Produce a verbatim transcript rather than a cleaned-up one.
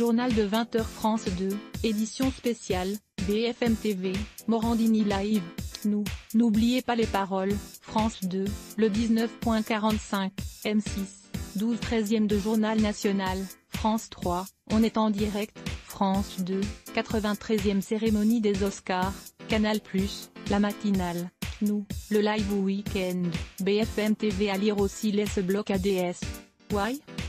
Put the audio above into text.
Journal de vingt heures France deux, édition spéciale, B F M T V, Morandini Live, nous, n'oubliez pas les paroles, France deux, le dix-neuf quarante-cinq, M six, douze treizième de Journal National, France trois, on est en direct, France deux, quatre-vingt-treizième cérémonie des Oscars, Canal plus, la matinale, nous, le live week-end, B F M T V à lire aussi les ce bloc A D S. Why?